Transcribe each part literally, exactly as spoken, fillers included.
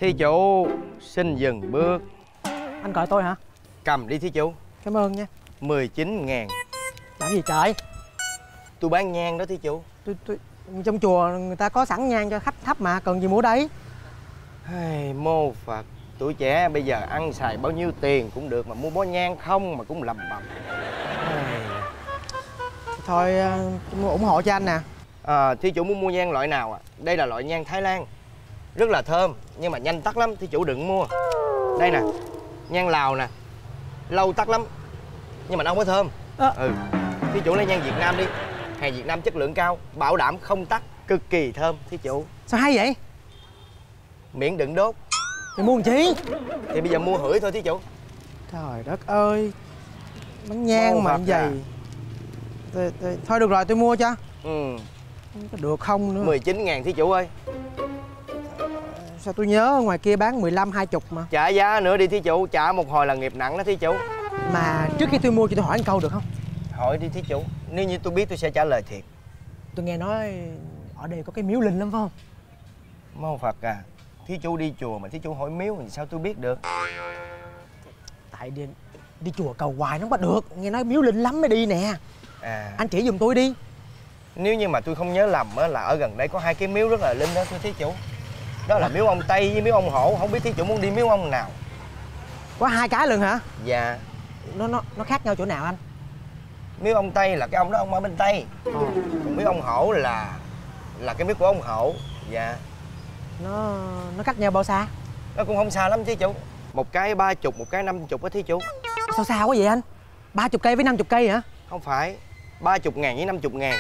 Thí chủ xin dừng bước. Anh gọi tôi hả? Cầm đi thí chủ. Cảm ơn nha. Mười chín ngàn. Làm gì trời? Tôi bán nhang đó thí chủ. Tôi, tôi trong chùa người ta có sẵn nhang cho khách thắp mà, cần gì mua đấy. Hey, mô Phật. Tuổi trẻ bây giờ ăn xài bao nhiêu tiền cũng được, mà mua bó nhang không mà cũng lầm bầm. Hey. Thôi tôi ủng hộ cho anh nè. À, thí chủ muốn mua nhang loại nào à? Đây là loại nhang Thái Lan, rất là thơm nhưng mà nhanh tắt lắm, thí chủ đừng mua. Đây nè, nhang Lào nè, lâu tắt lắm nhưng mà nó không có thơm. à. Ừ, thí chủ lấy nhang Việt Nam đi, hàng Việt Nam chất lượng cao, bảo đảm không tắt, cực kỳ thơm thí chủ. Sao hay vậy? Miễn đừng đốt. Thì mua làm chi? Thì bây giờ mua hửi thôi thí chủ. Trời đất ơi, bán nhang Ô, mà vậy à. Thôi, thôi, thôi được rồi tôi mua cho. Ừ. Được không nữa. Mười chín ngàn thí chủ ơi. Sao tôi nhớ ngoài kia bán mười lăm hai chục mà. Trả giá nữa đi thí chủ, trả một hồi là nghiệp nặng đó thí chủ. Mà trước khi tôi mua cho tôi hỏi một câu được không? Hỏi đi thí chủ, nếu như tôi biết tôi sẽ trả lời thiệt. Tôi nghe nói ở đây có cái miếu linh lắm phải không? Mô Phật à, thí chủ đi chùa mà thí chủ hỏi miếu thì sao tôi biết được? Tại đi, đi chùa cầu hoài nó không có được, nghe nói miếu linh lắm mới đi nè. À, anh chỉ giùm tôi đi. Nếu như mà tôi không nhớ lầm á, là ở gần đây có hai cái miếu rất là linh đó thưa thí chủ. Đó là miếu ông Tây với miếu ông Hổ, không biết thí chủ muốn đi miếu ông nào? Có hai cái luôn hả? Dạ. Nó nó nó khác nhau chỗ nào anh? Miếu ông Tây là cái ông đó ông ở bên Tây. Ờ. Còn miếu ông Hổ là là cái miếu của ông Hổ. Dạ. Nó nó cách nhau bao xa? Nó cũng không xa lắm thí chủ. Một cái ba chục, một cái năm chục á thí chủ. Sao xa quá vậy anh? Ba chục cây với năm chục cây hả? Không phải, ba chục ngàn với năm chục ngàn.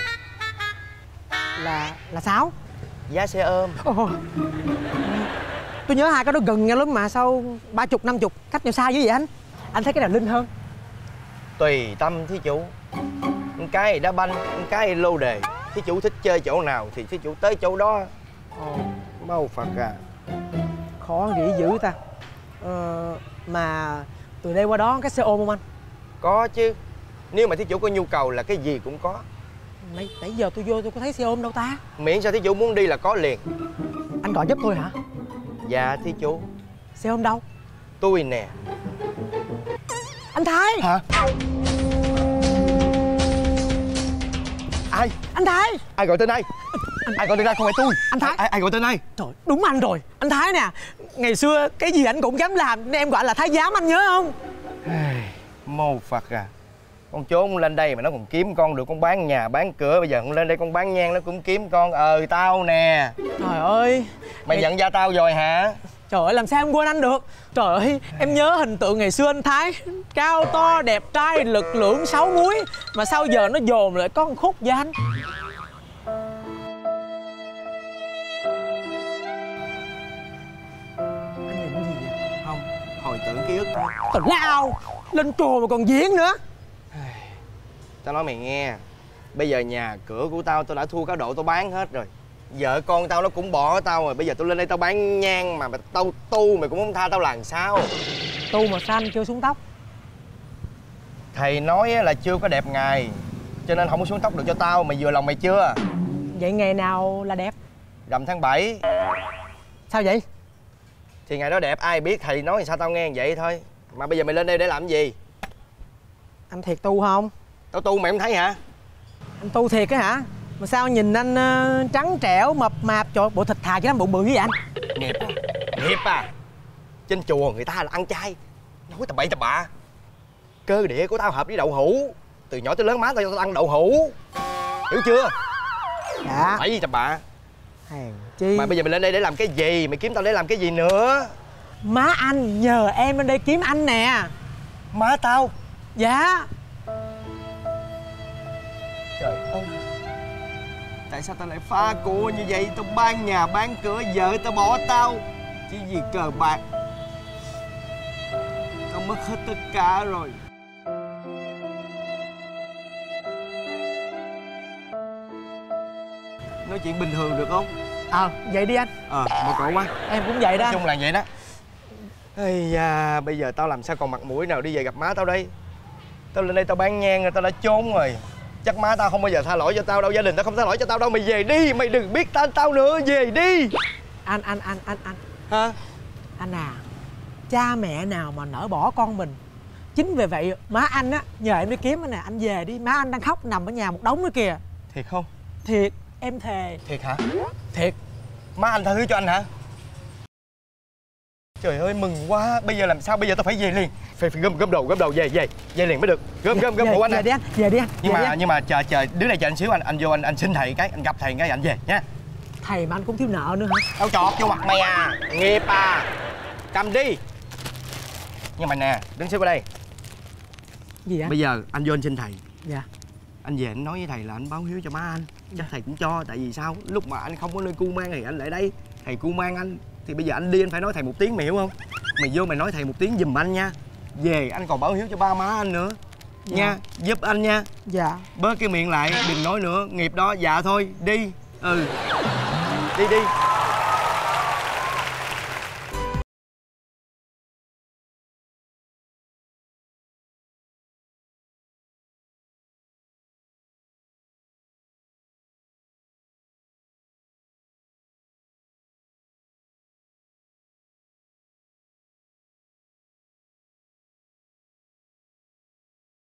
Là là sáu. Giá xe ôm. Ồ. Tôi nhớ hai cái đó gần nhau lắm mà sao ba chục năm chục cách nhau xa dữ vậy anh? Anh thấy cái nào linh hơn? Tùy tâm thí chủ. Một cái đá banh, một cái lô đề. Thí chủ thích chơi chỗ nào thì thí chủ tới chỗ đó. Ồ. Mâu Phật à. Khó nghĩ dữ ta. Ờ, mà từ đây qua đó cái xe ôm không anh? Có chứ. Nếu mà thí chủ có nhu cầu là cái gì cũng có. Nãy, nãy giờ tôi vô tôi có thấy xe ôm đâu ta. Miễn sao thí chủ muốn đi là có liền. Anh gọi giúp tôi hả? Dạ thí chủ. Xe ôm đâu? Tôi nè. Anh Thái. Hả? Ai? Anh Thái. Ai gọi tên ai? Anh... Ai gọi tên ai không phải tôi. Anh Thái. Ai, ai gọi tên ai? Trời, đúng anh rồi. Anh Thái nè. Ngày xưa cái gì anh cũng dám làm nên em gọi là Thái giám, anh nhớ không? Mô Phật à. Con trốn lên đây mà nó còn kiếm con được, con bán nhà bán cửa, bây giờ con lên đây con bán nhang nó cũng kiếm con. Ờ tao nè. Trời ơi. Mày nhận ra tao rồi hả? Trời ơi, làm sao em quên anh được. Trời ơi, em nhớ hình tượng ngày xưa anh Thái cao to, đẹp trai, lực lưỡng, sáu múi. Mà sao giờ nó dồn lại có một khúc vậy anh? Anh nhìn cái gì vậy? Không, hồi tưởng ký ức thôi. Tào lao, lên chùa mà còn diễn nữa. Tao nói mày nghe, bây giờ nhà cửa của tao tao đã thua cá độ, tao bán hết rồi. Vợ con tao nó cũng bỏ tao rồi. Bây giờ tôi lên đây tao bán nhang mà tao tu mày cũng không tha tao làm sao? Tu mà sao anh chưa xuống tóc? Thầy nói là chưa có đẹp ngày, cho nên không có xuống tóc được cho tao. Mày vừa lòng mày chưa? Vậy ngày nào là đẹp? Rằm tháng bảy. Sao vậy? Thì ngày đó đẹp ai biết, thầy nói sao tao nghe vậy thôi. Mà bây giờ mày lên đây để làm gì? Anh thiệt tu không? Tao tu mày không thấy hả? Anh tu thiệt á hả? Mà sao nhìn anh uh, trắng trẻo, mập mạp, trời bộ thịt thà chứ lắm, bụng bự với anh. Nghiệp à? Nghiệp à? Trên chùa người ta là ăn chay, nói tầm bậy tầm bạ. Cơ địa của tao hợp với đậu hũ. Từ nhỏ tới lớn má tao, tao ăn đậu hũ. Hiểu chưa? Dạ. Phải gì tầm bạ. Hèn chi. Mà bây giờ mày lên đây để làm cái gì? Mày kiếm tao để làm cái gì nữa? Má anh nhờ em lên đây kiếm anh nè. Má tao? Dạ. Trời ơi, tại sao tao lại pha cua như vậy? Tao bán nhà bán cửa, vợ tao bỏ tao chỉ vì cờ bạc. Tao mất hết tất cả rồi. Nói chuyện bình thường được không? Ờ, à, vậy đi anh. Ờ, à, một cậu quá. Em cũng vậy đó. Nói chung là vậy đó. Ây da, bây giờ tao làm sao còn mặt mũi nào đi về gặp má tao đây? Tao lên đây tao bán nhang rồi, tao đã trốn rồi. Chắc má tao không bao giờ tha lỗi cho tao đâu, gia đình tao không tha lỗi cho tao đâu. Mày về đi, mày đừng biết tên tao nữa, về đi. Anh, anh, anh, anh, anh Hả? Anh à, cha mẹ nào mà nỡ bỏ con mình. Chính vì vậy má anh á nhờ em đi kiếm anh nè. Anh về đi, má anh đang khóc nằm ở nhà một đống nữa kìa. Thiệt không? Thiệt, em thề. Thiệt hả? Thiệt. Má anh tha thứ cho anh hả? Trời ơi mừng quá. Bây giờ làm sao? Bây giờ tao phải về liền. Phải, phải gom gom đồ gom đồ về về về liền mới được. Gom gom gom về, phụ anh về nè. đi anh, về đi anh. Nhưng về mà đi anh. nhưng mà chờ chờ đứng đây chờ anh xíu, anh anh vô anh anh xin thầy cái, anh gặp thầy cái anh về nha. Thầy mà anh cũng thiếu nợ nữa hả? Tao chọt vô mặt mày à. Nghiệp à. Cầm đi. Nhưng mà nè, đứng xíu qua đây. Gì anh? Bây giờ anh vô anh xin thầy. Dạ. Anh về anh nói với thầy là anh báo hiếu cho má anh. Chắc thầy cũng cho. Tại vì sao? Lúc mà anh không có nơi cu mang thì anh lại đây. Thầy cu mang anh. Thì bây giờ anh đi anh phải nói thầy một tiếng, mày hiểu không? Mày vô mày nói thầy một tiếng giùm anh nha. Về anh còn báo hiếu cho ba má anh nữa. Dạ. Nha, giúp anh nha. Dạ. Bớt cái miệng lại, đừng nói nữa. Nghiệp đó, dạ thôi, đi. Ừ. Đi đi.